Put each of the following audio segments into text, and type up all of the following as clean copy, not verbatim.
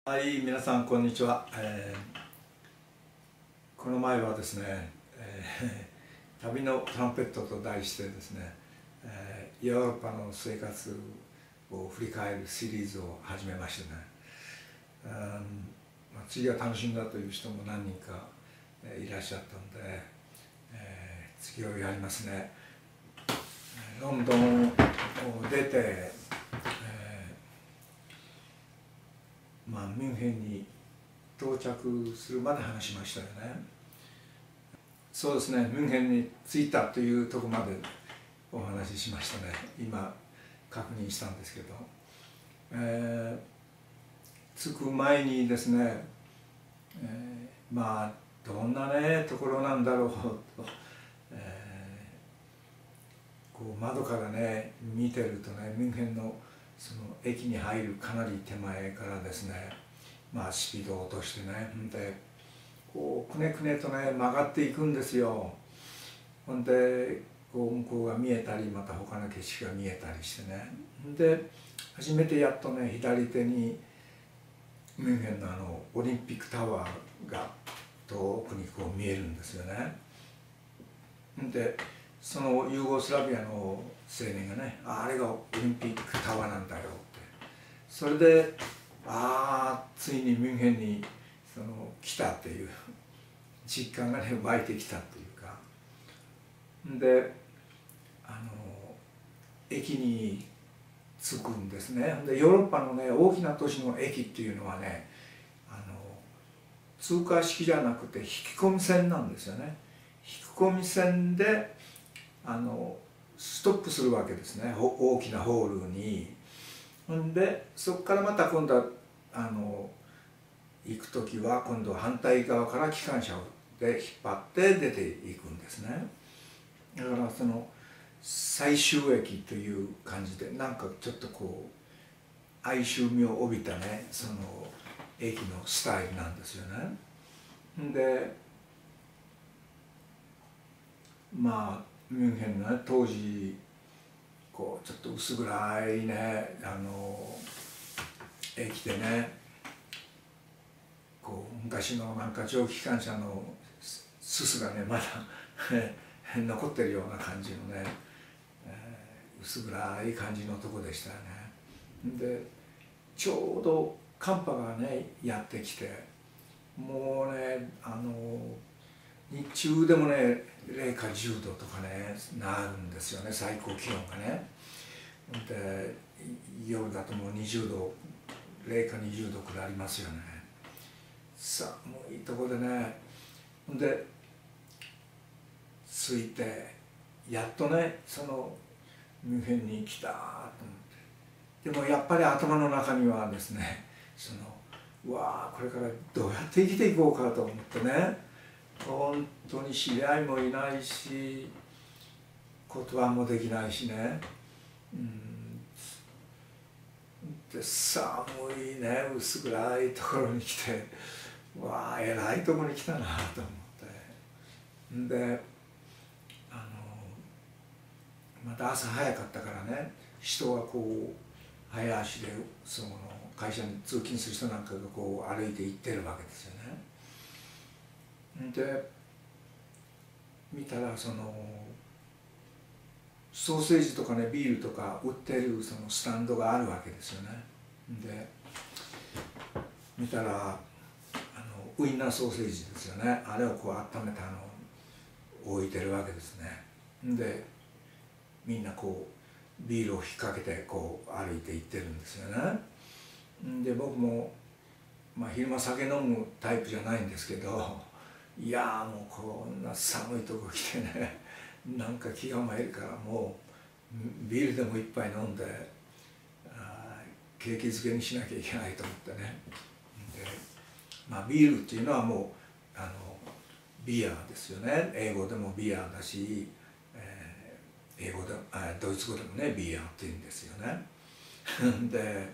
はい、皆さんこんにちは。この前はですね、旅のトランペットと題してですね、ヨーロッパの生活を振り返るシリーズを始めましたね。次は楽しんだという人も何人かいらっしゃったので、次をやりますね。ロンドンを出て、ミュンヘンに到着するまで話しましたよね。そうですね、ミュンヘンに着いたというところまでお話ししましたね。今確認したんですけど、着く前にですね、どんなねところなんだろうと、こう窓からね見てるとね、ミュンヘンのその駅に入るかなり手前からですね、スピードを落としてね、でこうくねくねとね曲がっていくんですよ。ほんでこう向こうが見えたり、また他の景色が見えたりしてね、で初めてやっとね左手にミュンヘンのオリンピックタワーが遠くにこう見えるんですよね。でそのユーゴスラビアの青年がね、あれがオリンピックタワーなんだよって、それでついにミュンヘンに来たっていう実感がね湧いてきたっていうか、で駅に着くんですね。でヨーロッパのね大きな都市の駅っていうのはね、通過式じゃなくて引き込み線なんですよね。引き込み線でストップするわけですね、大きなホールに。でそこからまた今度は行く時は今度は反対側から機関車で引っ張って出ていくんですね。だからその最終駅という感じで、なんかちょっとこう哀愁味を帯びたねその駅のスタイルなんですよね。でミュンヘンのね当時こうちょっと薄暗いね駅でね、こう昔のなんか蒸気機関車のすすがねまだ残ってるような感じのね、薄暗い感じのとこでしたよね。でちょうど寒波がねやってきて、もうね日中でもね零下10度とかねなるんですよね、最高気温がね。で夜だともう20度、零下20度くらいありますよね。さあもういいとこでね、で着いてやっとねそのミュンヘンに来たと思って、でもやっぱり頭の中にはですね、これからどうやって生きていこうかと思ってね、本当に知り合いもいないし言葉もできないしね、で寒いね薄暗いところに来て、えらいところに来たなと思って、でまた朝早かったからね、人がこう早足でその会社に通勤する人なんかがこう歩いて行ってるわけですよね。で見たらそのソーセージとかねビールとか売ってるそのスタンドがあるわけですよね。で見たらウインナーソーセージですよね、あれをこう温めて置いてるわけですね。でみんなこうビールを引っ掛けてこう歩いて行ってるんですよね。で僕も昼間酒飲むタイプじゃないんですけど、もうこんな寒いとこ来てね、なんか気が参るから、もうビールでも一杯飲んで景気づけにしなきゃいけないと思ってね。でビールっていうのはもうビアですよね。英語でもビアだし、英語でドイツ語でもねビアって言うんですよね。で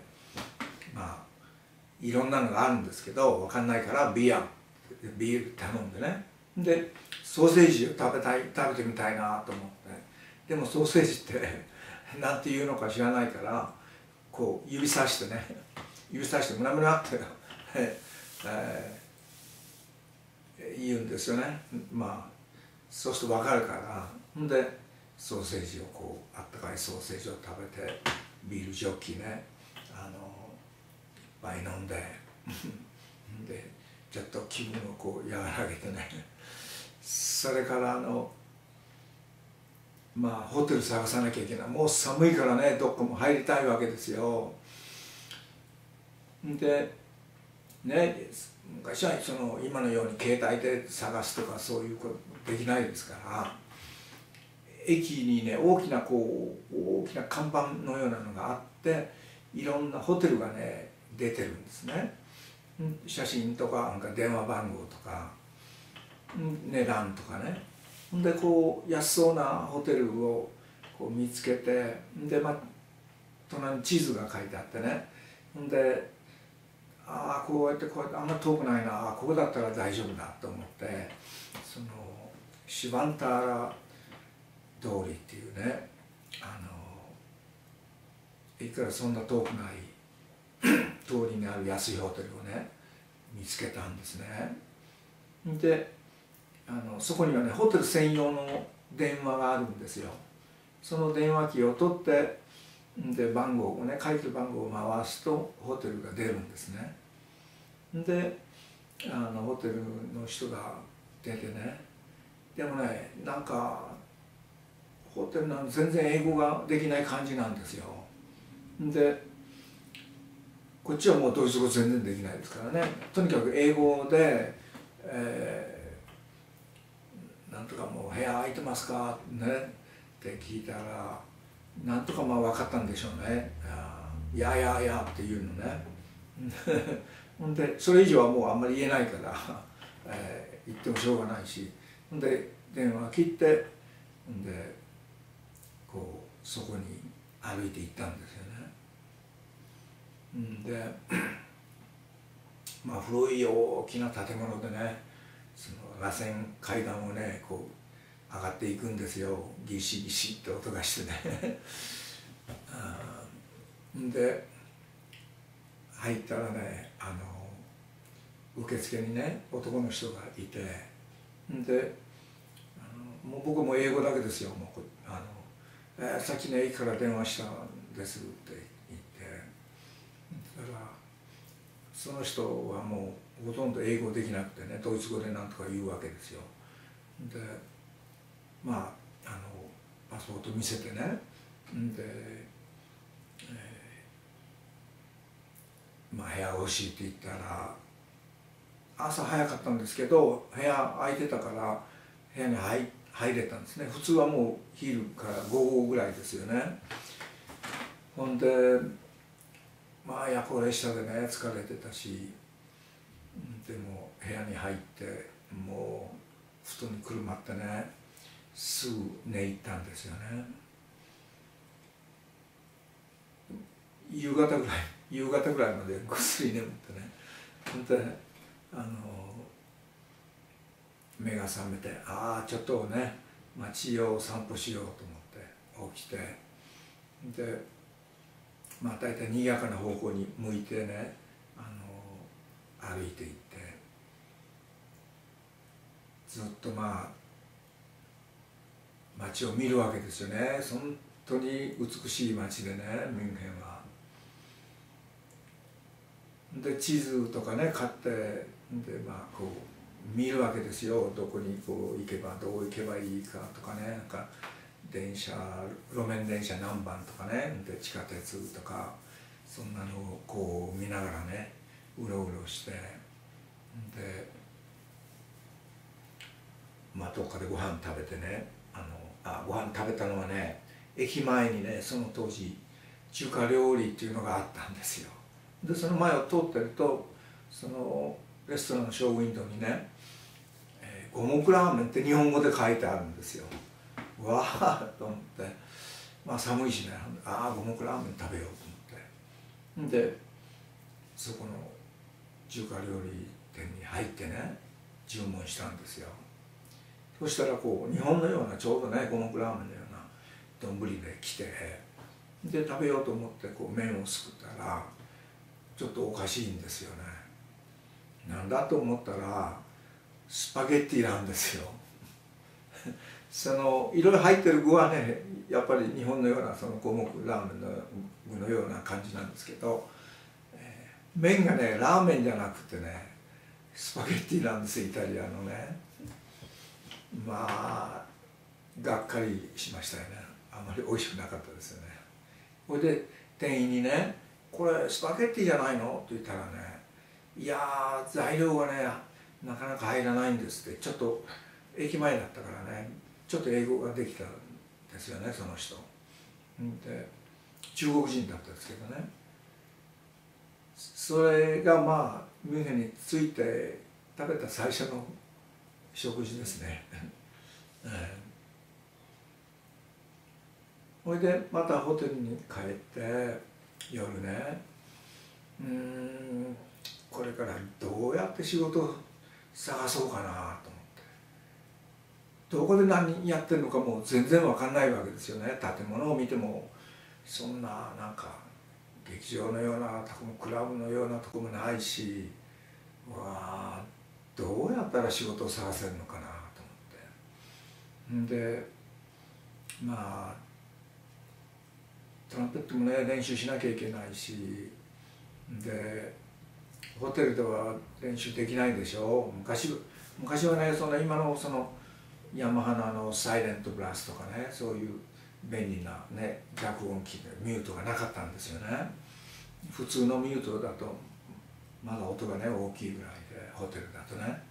いろんなのがあるんですけど分かんないからビール頼んでね、でソーセージを食べてみたいなと思って、でもソーセージって何て言うのか知らないから、こう指さしてムラムラって言うんですよね。まあそうすると分かるから。んでソーセージをこうあったかいソーセージを食べてビールジョッキねいっぱい飲んででちょっと気分をこう和らげてねそれからまあホテル探さなきゃいけない。もう寒いからねどっかも入りたいわけですよ。でね昔は今のように携帯で探すとかそういうことできないですから駅にね大きな看板のようなのがあっていろんなホテルがね出てるんですね。写真とか電話番号とか値段とかね。でこう安そうなホテルをこう見つけてで隣に地図が書いてあってねでこうやってあんま遠くないなここだったら大丈夫だと思ってシバンターラ通りっていうねいくらそんな遠くない通りにある安いホテルをね見つけたんですね。でそこにはねホテル専用の電話があるんですよ。その電話機を取ってで番号をね書いてる番号を回すとホテルが出るんですね。でホテルの人が出てねでもねなんかホテルなん全然英語ができない感じなんですよ。でこっちはもうドイツ語全然できないですからねとにかく英語で、なんとかもう部屋空いてますかねって聞いたらなんとかまあ分かったんでしょうね。いやいやいやっていうのねほんでそれ以上はもうあんまり言えないから、言ってもしょうがないしほんで電話切ってほんでこうそこに歩いて行ったんですよね。でまあ古い大きな建物でね螺旋階段をねこう上がっていくんですよ。ギシギシって音がしてねで入ったらね受付にね男の人がいてでもう僕も英語だけですよ。もうさっきね駅から電話したんですって言ってだからその人はもうほとんど英語できなくてねドイツ語でなんとか言うわけですよ。でまあパスポート見せてねで、まあ部屋が欲しいって言ったら朝早かったんですけど部屋空いてたから部屋に入れたんですね。普通はもう昼から午後ぐらいですよね。ほんでまあ夜行列車でね疲れてたしでも部屋に入ってもう布団にくるまってねすぐ寝入ったんですよね。夕方ぐらいまでぐっすり眠ってねほんで目が覚めてちょっとね街を散歩しようと思って起きてでまあ大体にぎやかな方向に向いてね歩いていってずっとまあ街を見るわけですよね。本当に美しい街でねミュンヘンは。で地図とかね買ってでまあこう見るわけですよ。どこにこう行けばどう行けばいいかとかね路面電車何番とかねで地下鉄とかそんなのをこう見ながらねうろうろしてでまあどっかでご飯食べてねご飯食べたのはね駅前にねその当時中華料理っていうのがあったんですよ。でその前を通ってるとそのレストランのショーウィンドウにね五目ラーメンって日本語で書いてあるんですよ。わあと思ってまあ寒いしね五目ラーメン食べようと思ってでそこの中華料理店に入ってね注文したんですよ。そしたらこう日本のようなちょうどね五目ラーメンのような丼で来てで食べようと思ってこう麺をすくったらちょっとおかしいんですよね。 なんだと思ったらスパゲッティなんですよ。そのいろいろ入ってる具はね、やっぱり日本のようなその五目ラーメンの具のような感じなんですけど、麺がねラーメンじゃなくてねスパゲッティなんですよ、イタリアのね。まあがっかりしましたよね。あまり美味しくなかったですよね。それで店員にね「これスパゲッティじゃないの?」って言ったらね「いやー材料がねなかなか入らないんです」って。ちょっと駅前だったからねちょっと英語ができたんですよね、その人で。中国人だったんですけどね。それがまあミュンヘンに着いて食べた最初の食事ですね。それでまたホテルに帰って夜ね、これからどうやって仕事を探そうかなと思って、どこで何やってるのかもう全然分かんないわけですよね。建物を見てもそんななんか劇場のようなとこもクラブのようなとこもないし、わあどうやったら仕事を探せるのかなと思って。でまあトランペットもね練習しなきゃいけないし、でホテルでは練習できないでしょ。昔はねその今のそのヤマハのサイレントブラスとかね、そういう便利なね逆音機でミュートがなかったんですよね。普通のミュートだとまだ音がね大きいぐらいで、ホテルだとね。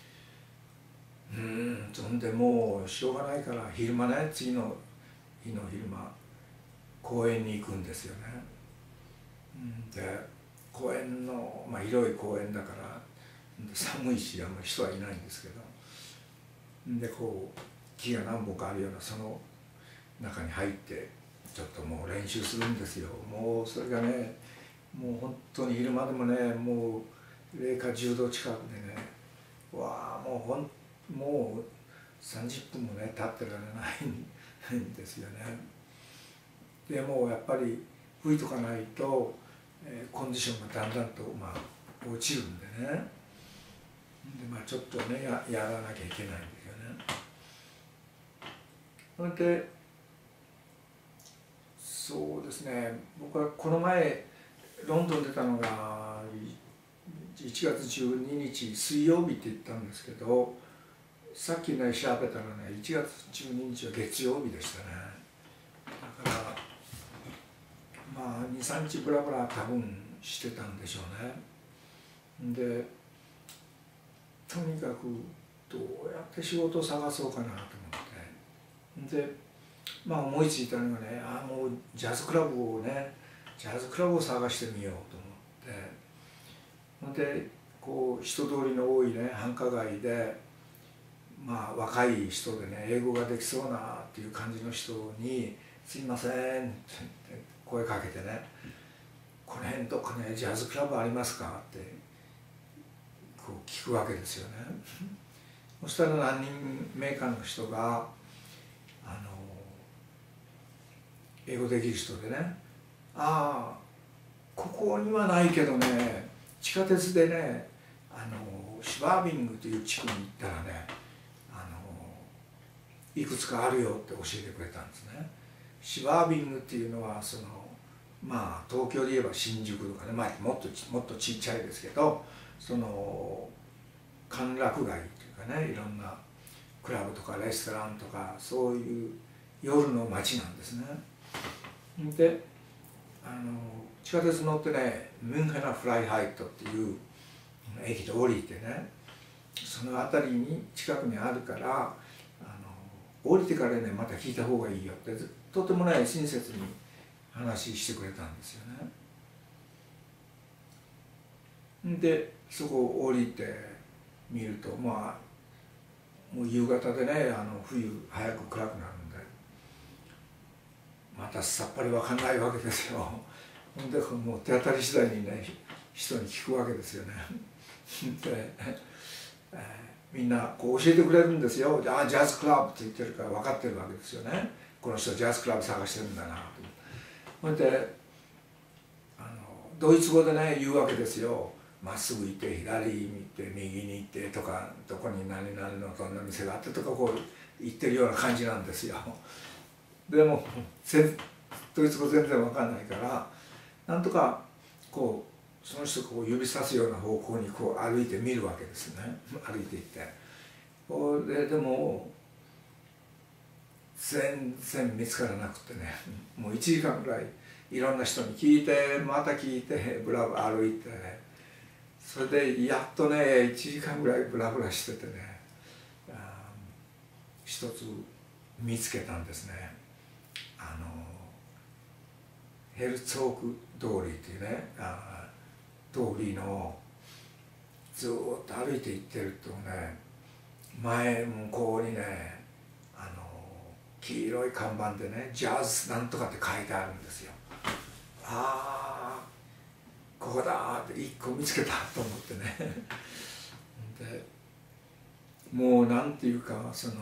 そんでもうしょうがないから昼間ね、次の日の昼間公園に行くんですよね。で公園の、まあ、広い公園だから寒いしあんまり人はいないんですけど、でこう木が何本かあるようなその中に入ってちょっともう練習するんですよ。もうそれがねもう本当に昼間でもねもう零下10度近くでね、わあもう30分もね立ってられないんですよね。でもうやっぱり吹いとかないと、コンディションがだんだんと、まあ、落ちるんでね。でまあちょっとねやらなきゃいけないんですよね。それでそうですね、僕はこの前ロンドン出たのが1月12日水曜日って言ったんですけど、さっきね調べたらね1月12日は月曜日でしたね。だからまあ23日ブラブラ多分してたんでしょうね。でとにかくどうやって仕事を探そうかなと思って、でまあ思いついたのがね、もうジャズクラブを探してみようと思って、でこう人通りの多いね繁華街で、まあ若い人でね英語ができそうなっていう感じの人に「すいません」って声かけてね「この辺どっかねジャズクラブありますか?」ってこう聞くわけですよね。そしたら何人目かの人が英語できる人でね「ああここにはないけどね地下鉄でねシュワービングという地区に行ったらねいくつかあるよ」って教えてくれたんですね。シュワービングっていうのはそのまあ東京で言えば新宿とかね、まあ、もっとちっちゃいですけど、その歓楽街っていうかね、いろんなクラブとかレストランとかそういう夜の街なんですね。で地下鉄乗ってねミュンヘナフライハイトっていう駅で降りてね、その辺りに近くにあるから降りてからねまた聞いた方がいいよってとてもね親切に話してくれたんですよね。でそこを降りてみるとまあもう夕方でね冬早く暗くなるんでまたさっぱり分かんないわけですよ。ほんでもう手当たり次第にね人に聞くわけですよね。で、みんなこう教えてくれるんですよ。ジャズクラブって言ってるから分かってるわけですよね。この人ジャズクラブ探してるんだなと。ほんでドイツ語でね言うわけですよ。 まっすぐ行って左見て右に行ってとか、どこに何々のどんな店があってとかこう言ってるような感じなんですよ。でもドイツ語全然わかんないから、なんとかこうその人こう指さすような方向にこう歩いてみるわけですね。歩いていってこれでも全然見つからなくてね、もう1時間ぐらいいろんな人に聞いてまた聞いてブラブラ歩いてね、それでやっとね1時間ぐらいブラブラしててね、一つ見つけたんですね。ヘルツォーク通りっていうね通りのずっと歩いて行ってるとね、前向こうにね黄色い看板でね「ジャズなんとか」って書いてあるんですよ。ああここだって一個見つけたと思ってねでもうなんていうか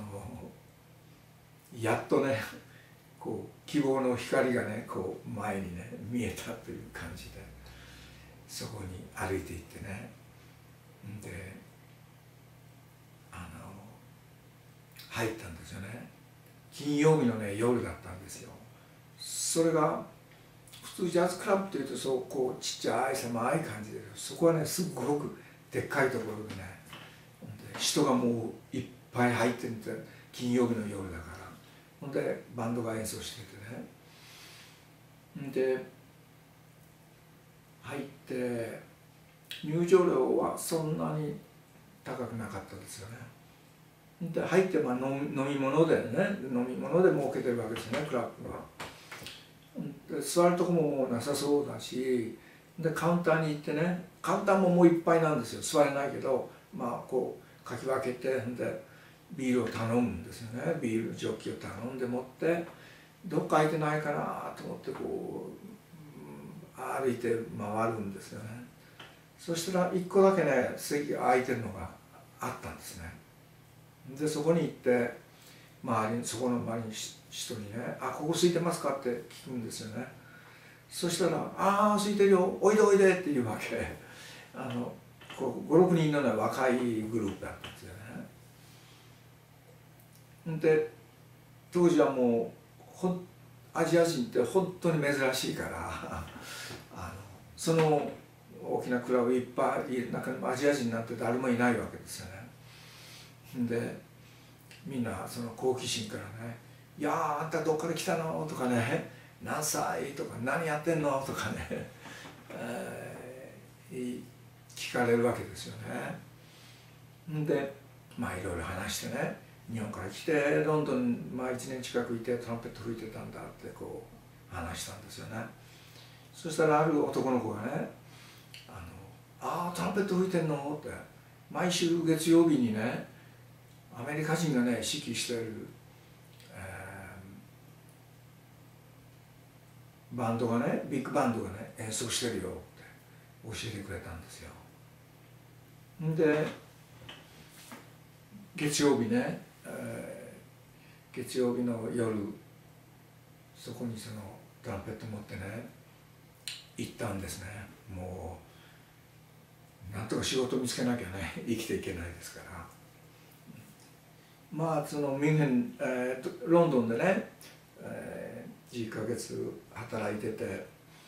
やっとねこう希望の光がねこう前にね見えたという感じで、そこに歩いていってね、で入ったんですよね。金曜日のね夜だったんですよ。それが普通ジャズクラブっていうとそうこうちっちゃい狭い感じで、そこはねすっごくでっかいところでね、で人がもういっぱい入ってるんで、金曜日の夜だから、ほんでバンドが演奏しててね、で入って入場料はそんなに高くなかったですよね。で入って飲み物でね、飲み物で儲けてるわけですね、クラブは。で座るとこもなさそうだし、でカウンターに行ってね、カウンターももういっぱいなんですよ。座れないけどまあこうかき分けて、でビールを頼むんですよね。ビールジョッキを頼んで持って、どっか空いてないかなと思ってこう、歩いて回るんですよね。そしたら1個だけね席が空いてるのがあったんですね。でそこに行ってそこの周りに人にね「あここ空いてますか?」って聞くんですよね。そしたら「ああ空いてるよ、おいでおいで」っていうわけ。こう56人の、ね、若いグループだったんですよね。で当時はもうアジア人って本当に珍しいからその大きなクラブいっぱいいる中にもアジア人なんて誰もいないわけですよね。でみんなその好奇心からね「いやーあんたどっから来たの?」とかね「何歳?」とか「何やってんの?」とかね、聞かれるわけですよね。でいろいろ話してね、日本から来てロンドン1年近くいてトランペット吹いてたんだってこう話したんですよね。そしたらある男の子がね「ああトランペット吹いてんの?」って毎週月曜日にねアメリカ人がね指揮してる、バンドがねビッグバンドがね演奏してるよって教えてくれたんですよ。で月曜日ね、月曜日の夜そこにそのトランペット持ってね行ったんですね。もうなんとか仕事見つけなきゃね生きていけないですから。そのミュンヘン、ロンドンでね、10ヶ月働いてて、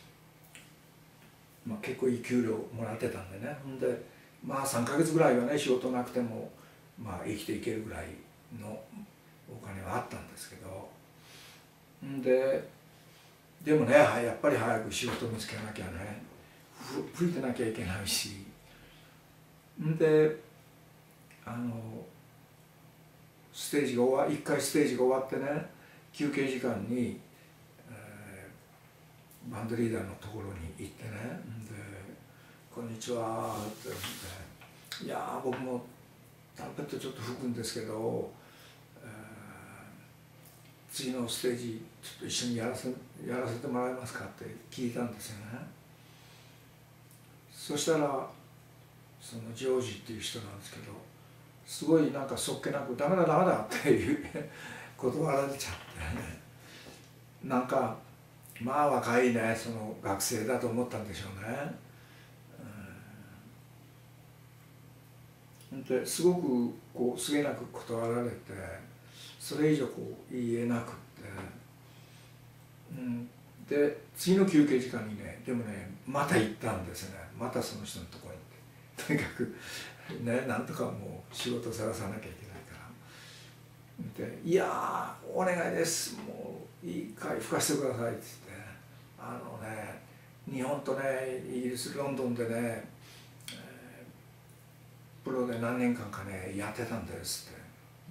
結構いい給料もらってたんでね、ほんで3ヶ月ぐらいはね仕事なくても生きていけるぐらいのお金はあったんですけど、でもねやっぱり早く仕事見つけなきゃね、吹いてなきゃいけないし、でステージが1回ステージが終わってね休憩時間に、バンドリーダーのところに行ってね、で「こんにちは」って言って「いや僕もトランペットちょっと吹くんですけど、次のステージちょっと一緒にやらせてもらえますか?」って聞いたんですよね。そしたらそのジョージっていう人なんですけど、すごいなんかそっけなく「ダメだダメだ」っていう断られちゃってなんか若いねその学生だと思ったんでしょうね。 ですごくこうすげなく断られて、それ以上こう言えなくって、で次の休憩時間にね、でもねまた行ったんですよね。またその人のところに行って、とにかくね、なんとかもう仕事探さなきゃいけないからで、いやーお願いです、もういい回吹かせてくださいって言って、日本とねイギリスロンドンでね、プロで何年間かねやってたんですって。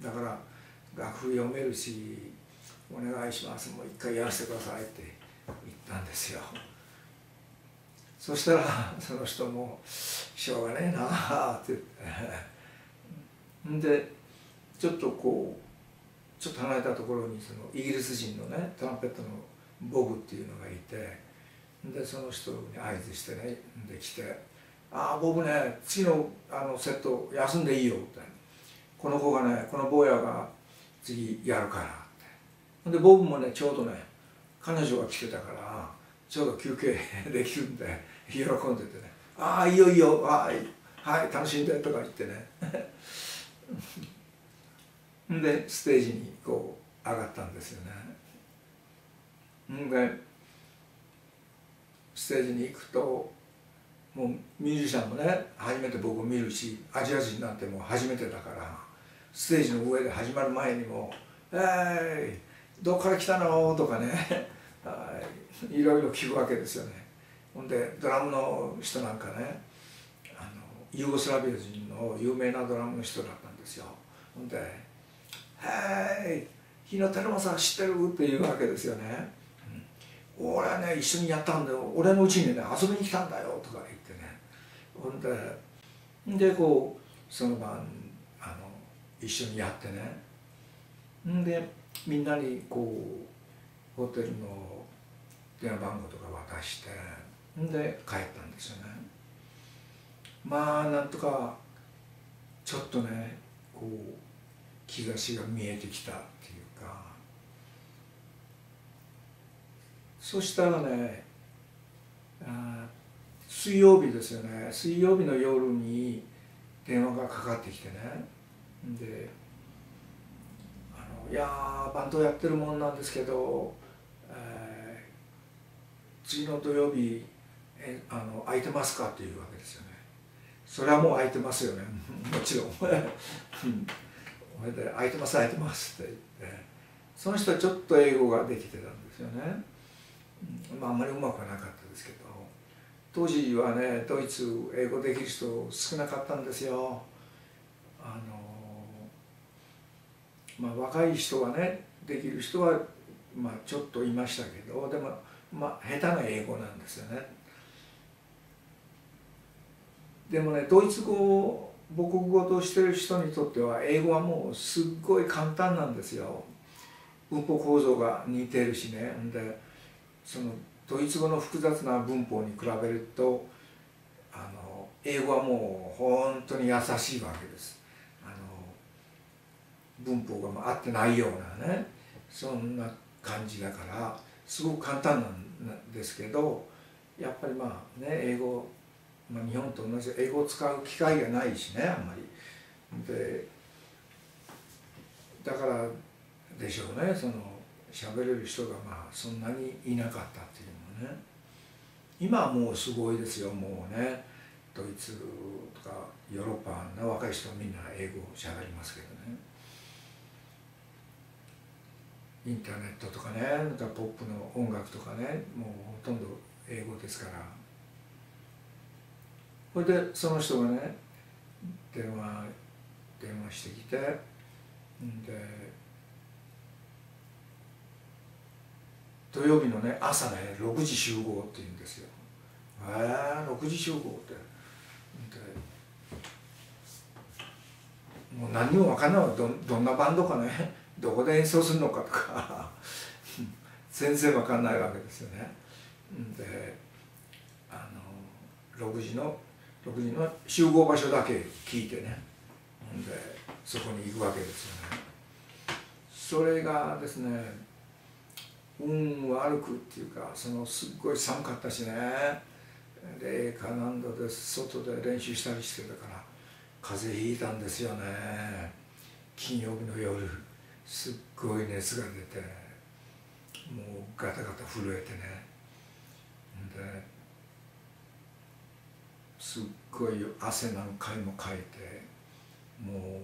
だから楽譜読めるしお願いします、もう一回やらせてくださいって言ったんですよ。そしたらその人も「しょうがねえな」って言ってでちょっとこうちょっと離れたところにそのイギリス人のねトランペットのボブっていうのがいて、でその人に合図してね、で来て「ああボブね、次のセット休んでいいよ」って「この子がね、この坊やが次やるから」って。でボブもねちょうどね彼女が来てたからちょうど休憩できるんで喜んでてね「ああいいよいいよ、はいはい楽しんで」とか言ってねでステージにこう上がったんですよね。でステージに行くともうミュージシャンもね初めて僕を見るし、アジア人なんてもう初めてだからステージの上で始まる前にも「どっから来たの?」とかねいろいろ聞くわけですよね。ほんでドラムの人なんかねユーゴスラビア人の有名なドラムの人だったんですよ。ほんで「へい日野照正知ってる?」って言うわけですよね。俺はね一緒にやったんだよ、俺のうちにね遊びに来たんだよとか言ってね。ほんでこうその晩一緒にやってね。でみんなにこうホテルの電話番号とか渡してで帰ったんですよね。まあなんとかちょっとねこう兆しが見えてきたっていうか。そしたらね水曜日ですよね、水曜日の夜に電話がかかってきてね。でいやーバンドやってるもんなんですけど、次の土曜日空いてますかっていうわけですよね。それはもう空いてますよねもちろんそれで空いてます空いてますって言って、その人はちょっと英語ができてたんですよね。まああんまりうまくはなかったですけど、当時はねドイツ英語できる人少なかったんですよ。まあ若い人はねできる人はまあちょっといましたけど、でもまあ下手な英語なんですよね。でもねドイツ語を母国語としてる人にとっては英語はもうすっごい簡単なんですよ。文法構造が似てるしね。でそのドイツ語の複雑な文法に比べると英語はもう本当に優しいわけです。文法が合ってないようなねそんな感じだからすごく簡単なんですけど、やっぱりまあね英語、日本と同じ英語を使う機会がないしねあんまり。でだからでしょうね、その喋れる人がまあそんなにいなかったっていうのはね。今はもうすごいですよ、もうねドイツとかヨーロッパの若い人はみんな英語を喋りますけどね。インターネットとかね、なんかポップの音楽とかね、もうほとんど英語ですから。それでその人がね電話してきて、で土曜日のね朝ね6時集合って言うんですよ。6時集合って。もう何にも分かんないわ、どんなバンドかねどこで演奏するのかとか全然分かんないわけですよね。で6時の集合場所だけ聞いてね、でそこに行くわけですよね。それがですね運悪くっていうか、すっごい寒かったしね、でか何度で外で練習したりしてたから風邪ひいたんですよね。金曜日の夜すっごい熱が出て、もうガタガタ震えてね、ですっごい汗何回もかいて、もう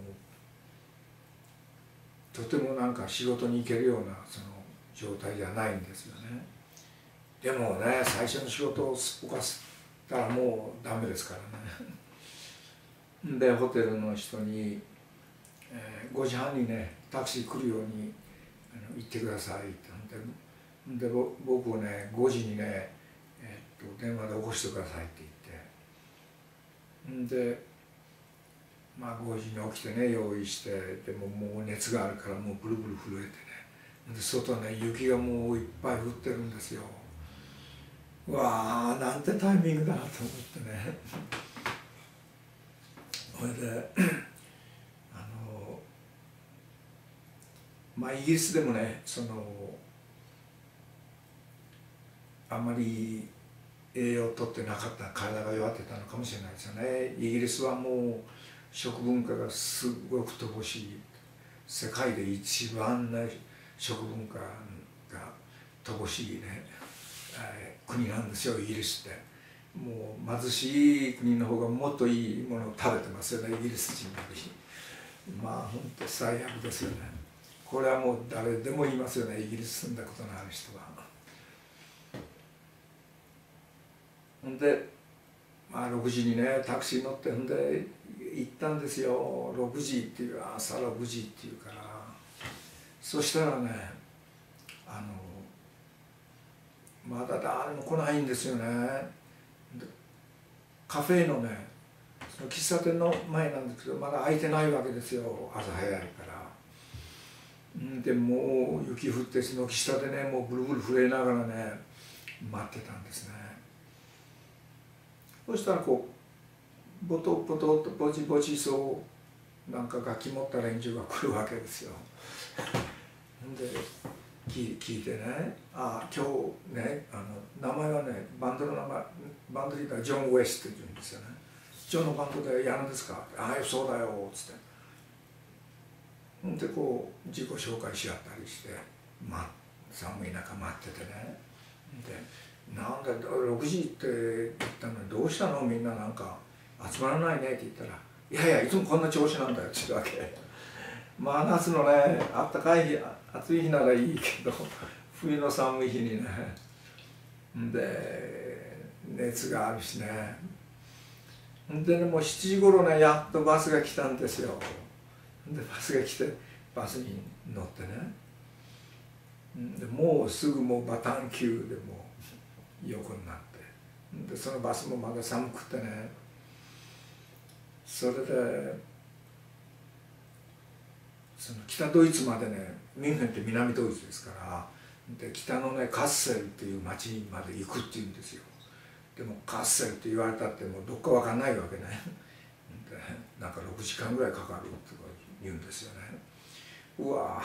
とてもなんか仕事に行けるようなその状態じゃないんですよね。でもね、最初の仕事をすっぽかしたらもうダメですからね。でホテルの人に、5時半にねタクシー来るように言ってくださいって言って、で僕をね5時にね、電話で起こしてくださいって言って、でまあ5時に起きてね用意して、でももう熱があるからもうブルブル震えてね、で外はね雪がもういっぱい降ってるんですよ。うわあなんてタイミングだと思ってねそれでまあイギリスでもねあんまり栄養をとってなかった、体が弱ってたのかもしれないですよね。イギリスはもう食文化がすごく乏しい、世界で一番ね食文化が乏しいね、国なんですよイギリスって。もう貧しい国の方がもっといいものを食べてますよね、イギリス人より。まあ本当最悪ですよね。これはもう誰でも言いますよね、イギリス住んだことのある人は。ほんで、まあ、6時にねタクシー乗って、ほんで行ったんですよ。6時っていう、朝6時っていうから、そしたらねまだ誰も来ないんですよね。カフェのねその喫茶店の前なんですけど、まだ開いてないわけですよ、朝早いから。でもう雪降って、軒下でねもうブルブル震えながらね待ってたんですね。そしたらこうボトボトとぼちぼちそうなんか楽器持った連中が来るわけですよ。で聞いてね、今日ね名前はねバンドの名前、バンドリーダージョン・ウェストって言うんですよね。ジョンのバンドでやるんですか？そうだよっつって。でこう自己紹介し合ったりして、寒い中待っててね。でなんだ6時って言ったのにどうしたのみんななんか集まらないねって言ったら、いやいやいつもこんな調子なんだよって言うわけ。まあ夏のねあったかい日暑い日ならいいけど冬の寒い日にね、で熱があるしね。でもう7時頃ねやっとバスが来たんですよ。でバスが来てバスに乗ってね、でもうすぐもうバタンキューでもう横になって、でそのバスもまだ寒くてね、それでその北ドイツまでね、ミュンヘンって南ドイツですから、で北のねカッセルっていう町まで行くっていうんですよ。でもカッセルって言われたってもうどっか分かんないわけね。でなんか6時間ぐらいかかるとか言うんですよね。うわ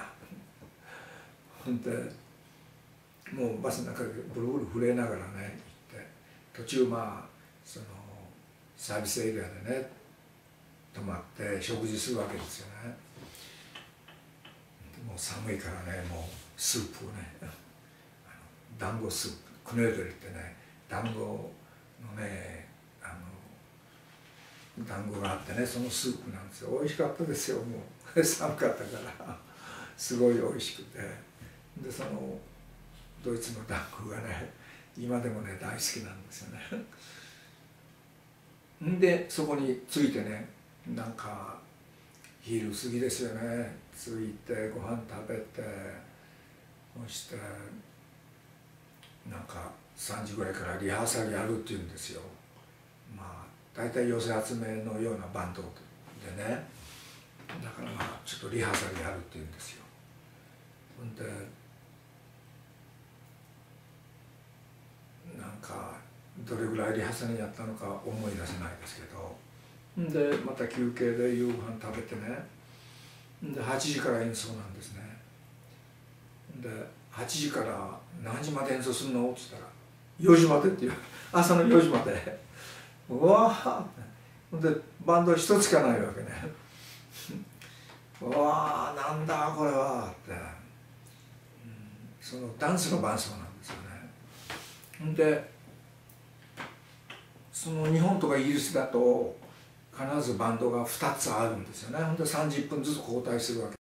ほんでもうバスの中でブルブル震えながらね行って、途中そのサービスエリアでね泊まって食事するわけですよね。もう寒いからね、もうスープをね団子スープ、クネードルってね団子のね団子があってね、そのスープなんですよ。美味しかったですよ。もう寒かったからすごい美味しくて、でそのドイツの団子がね今でもね大好きなんですよね。でそこに着いてね、なんか昼過ぎですよね、着いてご飯食べて、そしてなんか3時ぐらいからリハーサルやるっていうんですよ。大体寄せ集めのようなバンドでね、だからちょっとリハーサルやるっていうんですよ。ほんでなんかどれぐらいリハーサルやったのか思い出せないですけど、でまた休憩で夕飯食べてね、で8時から演奏なんですね。で8時から何時まで演奏するのって言ったら4時までっていう、朝の4時まで。うわほんでバンド一つしかないわけねうわーなんだこれはって、そのダンスの伴奏なんですよね。ほんでその日本とかイギリスだと必ずバンドが2つあるんですよね。ほんで30分ずつ交代するわけ